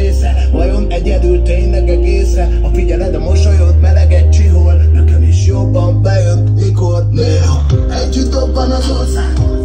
része. Vajon egyedül tényleg egészre? Ha figyeled a mosolyod, meleget csihol. Nekem is jobban bejött, mikor néha együtt dobban az ország.